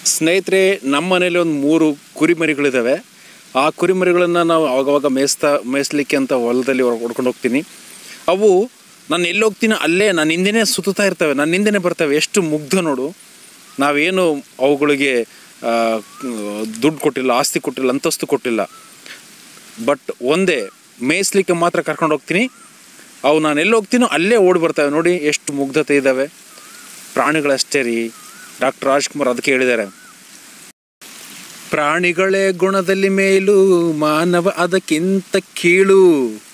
ಸ್ನೇಹಿತರೆ, ನಮ್ಮ ಮನೇಲಿ ಒಂದು 3 ಕುರಿಮರಿಗಳಿದ್ದಾವೆ. ಆ ಕುರಿಮರಿಗಳನ್ನು ನಾವು ಆವಾಗವಾಗ ಮೇಯಿಸ್ಲಿಕ್ಕೆ ಅಂತ ಹೊಲದಲ್ಲಿ ಹೊಡ್ಕೊಂಡು ಹೋಗ್ತೀನಿ. ಅವು ನಾನು ಎಲ್ಲಿ ಹೋಗ್ತೀನಿ ಅಲ್ಲೇ ನನ್ನ ಹಿಂದೆನೇ ಸುತ್ತಾ ಇರ್ತವೆ, ನನ್ನ ಹಿಂದೆನೇ ಬರ್ತವೆ. ಎಷ್ಟು ಮುಗ್ಧ ನೋಡು. ನಾವೇನು ಅವುಗಳಿಗೆ ದುಡ್ಡು ಕೊಟ್ಟಿಲ್ಲ, ಆಸ್ತಿ ಕೊಟ್ಟಿಲ್ಲ, ಅಂತಸ್ತು ಕೊಟ್ಟಿಲ್ಲ. ಬಟ್ ಒಂದೇ ಮೇಯಿಸ್ಲಿಕ್ಕೆ ಮಾತ್ರ ಕರ್ಕೊಂಡು ಹೋಗ್ತೀನಿ. ಅವು ನಾನು ಎಲ್ಲಿ ಹೋಗ್ತೀನೋ ಅಲ್ಲೇ ಓಡಿ ಬರ್ತವೆ. ನೋಡಿ ಎಷ್ಟು ಮುಗ್ಧತೆ ಇದ್ದಾವೆ. ಪ್ರಾಣಿಗಳಷ್ಟೇ ರೀ. ಡಾಕ್ಟರ್ ರಾಜ್ಕುಮಾರ್ ಅದಕ್ಕೆ ಹೇಳಿದ್ದಾರೆ, ಪ್ರಾಣಿಗಳೇ ಗುಣದಲ್ಲಿ ಮೇಲು, ಮಾನವ ಅದಕ್ಕಿಂತ ಕೀಳು.